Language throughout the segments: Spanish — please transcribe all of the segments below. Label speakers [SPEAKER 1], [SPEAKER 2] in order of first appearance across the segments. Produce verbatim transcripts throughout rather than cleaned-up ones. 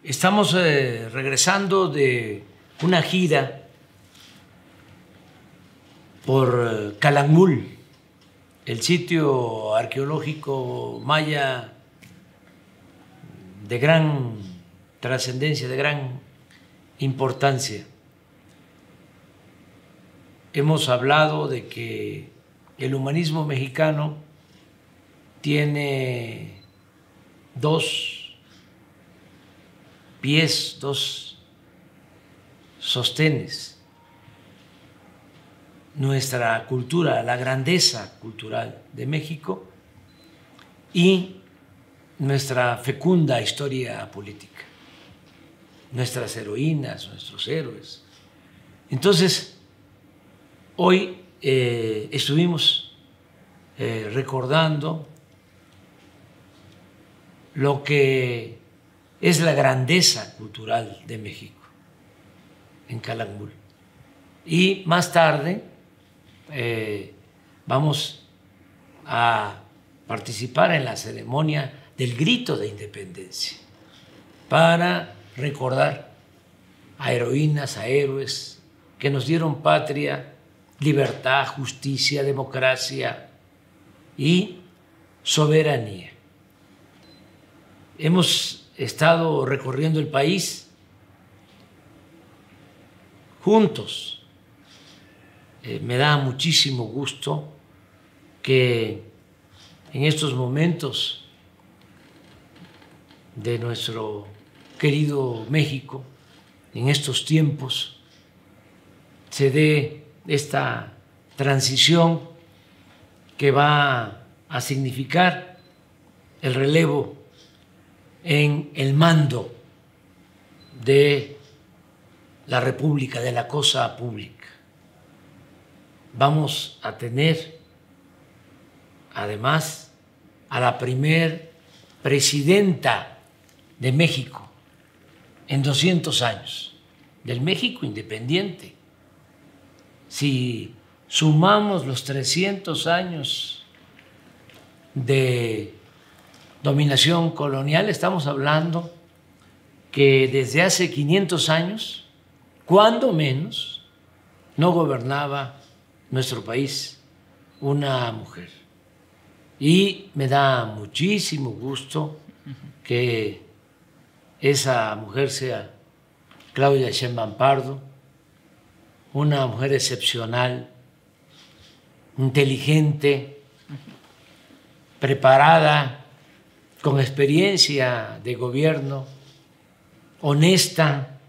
[SPEAKER 1] Estamos eh, regresando de una gira por eh, Calakmul, el sitio arqueológico maya de gran trascendencia, de gran importancia. Hemos hablado de que el humanismo mexicano tiene dos pies, dos sostenes. Nuestra cultura, la grandeza cultural de México y nuestra fecunda historia política, nuestras heroínas, nuestros héroes. Entonces, hoy eh, estuvimos eh, recordando lo que es la grandeza cultural de México en Calakmul. Y más tarde eh, vamos a participar en la ceremonia del grito de independencia para recordar a heroínas, a héroes que nos dieron patria, libertad, justicia, democracia y soberanía. Hemos estado recorriendo el país juntos. Eh, me da muchísimo gusto que en estos momentos de nuestro querido México, en estos tiempos, se dé esta transición que va a significar el relevo en el mando de la República, de la cosa pública. Vamos a tener, además, a la primer presidenta de México en doscientos años, del México independiente. Si sumamos los trescientos años de dominación colonial, estamos hablando que desde hace quinientos años, cuando menos, no gobernaba nuestro país una mujer. Y me da muchísimo gusto que esa mujer sea Claudia Sheinbaum Pardo, una mujer excepcional, inteligente, preparada, con experiencia de gobierno, honesta,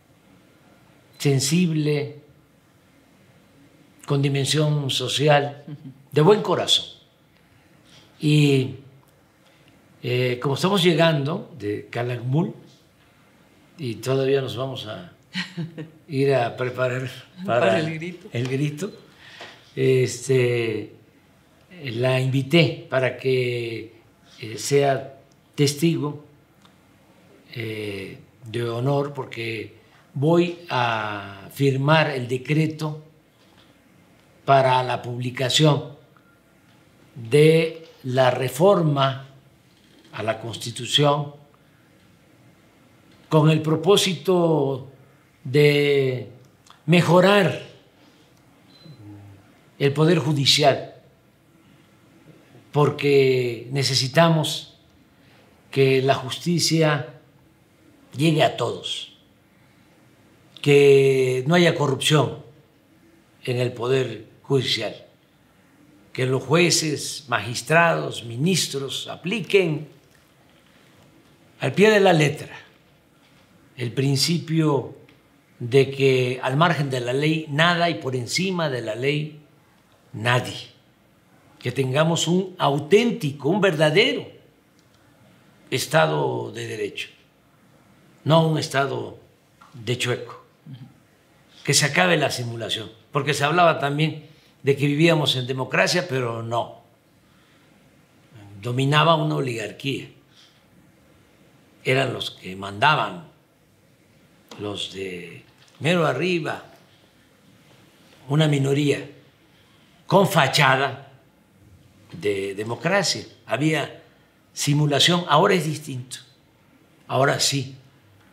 [SPEAKER 1] sensible, con dimensión social, de buen corazón. Y eh, como estamos llegando de Calakmul y todavía nos vamos a ir a preparar para,
[SPEAKER 2] para el grito,
[SPEAKER 1] el grito este, la invité para que eh, sea testigo eh, de honor, porque voy a firmar el decreto para la publicación de la reforma a la Constitución con el propósito de mejorar el Poder Judicial, porque necesitamos que la justicia llegue a todos, que no haya corrupción en el Poder Judicial, que los jueces, magistrados, ministros apliquen al pie de la letra el principio de que al margen de la ley nada y por encima de la ley nadie, que tengamos un auténtico, un verdadero Estado de Derecho, no un Estado de chueco, que se acabe la simulación, porque se hablaba también de que vivíamos en democracia, pero no, dominaba una oligarquía, eran los que mandaban, los de mero arriba, una minoría con fachada de democracia. Había simulación, ahora es distinto. Ahora sí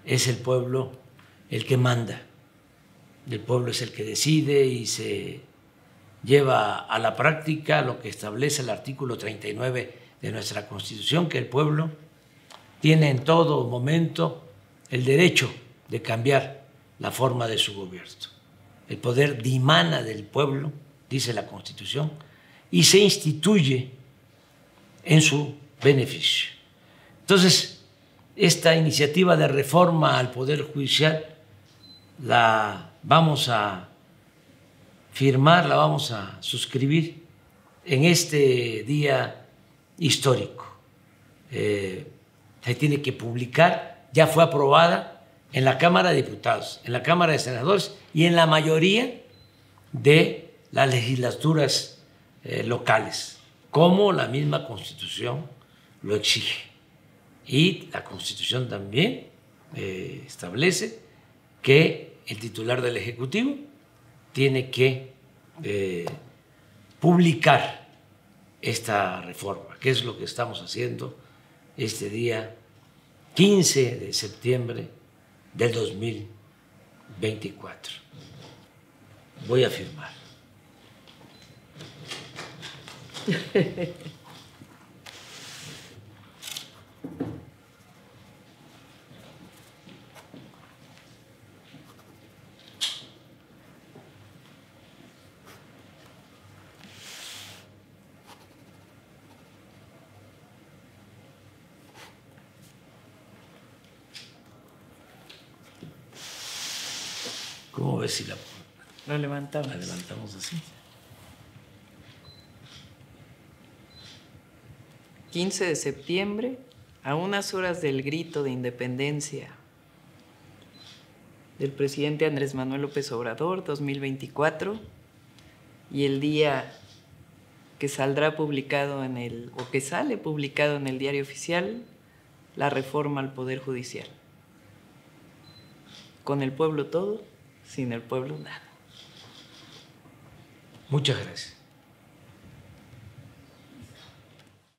[SPEAKER 1] es el pueblo el que manda, el pueblo es el que decide y se lleva a la práctica lo que establece el artículo treinta y nueve de nuestra Constitución, que el pueblo tiene en todo momento el derecho de cambiar la forma de su gobierno. El poder dimana del pueblo, dice la Constitución, y se instituye en su beneficio. Entonces, esta iniciativa de reforma al Poder Judicial la vamos a firmar, la vamos a suscribir en este día histórico. Eh, se tiene que publicar, ya fue aprobada en la Cámara de Diputados, en la Cámara de Senadores y en la mayoría de las legislaturas eh, locales, como la misma Constitución lo exige. Y la Constitución también eh, establece que el titular del Ejecutivo tiene que eh, publicar esta reforma, que es lo que estamos haciendo este día quince de septiembre del dos mil veinticuatro. Voy a firmar. ¿Cómo ves si la,
[SPEAKER 2] Lo levantamos.
[SPEAKER 1] la levantamos así?
[SPEAKER 2] quince de septiembre, a unas horas del grito de independencia del presidente Andrés Manuel López Obrador, dos mil veinticuatro, y el día que saldrá publicado en el, o que sale publicado en el Diario Oficial, la reforma al Poder Judicial. Con el pueblo todo, sin el pueblo nada.
[SPEAKER 1] Muchas gracias.